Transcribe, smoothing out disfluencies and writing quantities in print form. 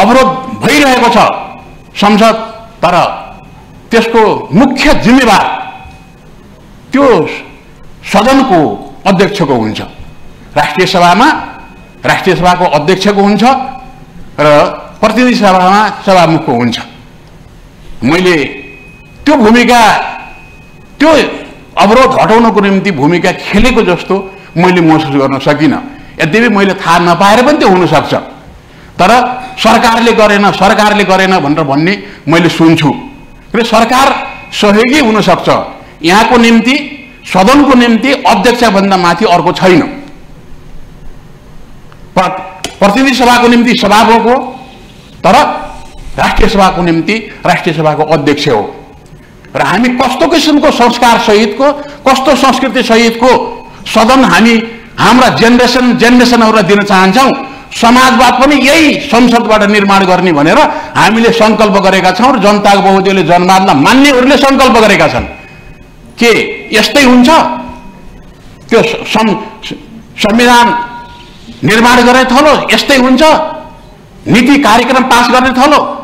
अवरोध भइरहेको छ संसद, तर त्यसको मुख्य जिम्मेवार त्यो सदनको अध्यक्षको हुन्छ। राष्ट्रिय सभामा राष्ट्रिय सभाको अध्यक्षको हुन्छ र प्रतिनिधि सभामा सभामुखको हुन्छ। मैले त्यो भूमिका, त्यो अवरोध हटाउनको निम्ति भूमिका खेलेको जस्तो मैले महसुस गर्न सकिनँ। यद्यपि मैले थाहा नपाएर पनि त्यो हुन सक्छ, तर सरकारले गरेन भनेर भन्ने मैले सुन्छु र सरकार सहयोगी हुन सक्छ। यहाँको निम्ति, सदनको निम्ति अध्यक्षभन्दा माथि अर्को छैन। प्रतिनिधि सभाको निम्ति सभामुख हो, तर राष्ट्रिय सभाको निम्ति राष्ट्रिय सभाको अध्यक्ष हो। र हामी कस्तो किसिमको संस्कार सहितको, कस्तो संस्कृति सहितको सदन हामी हाम्रा जेनेरेसनहरूलाई दिन चाहन्छौँ। समाजवाद पनि यही संसदबाट निर्माण गर्ने भनेर हामीले संकल्प गरेका छौँ र जनताको बहुमतले जनवादलाई मान्नेहरूले संकल्प गरेका छन्। के यस्तै हुन्छ? त्यो संविधान निर्माण गर्ने थलो यस्तै हुन्छ? नीति कार्यक्रम पास गर्ने थलो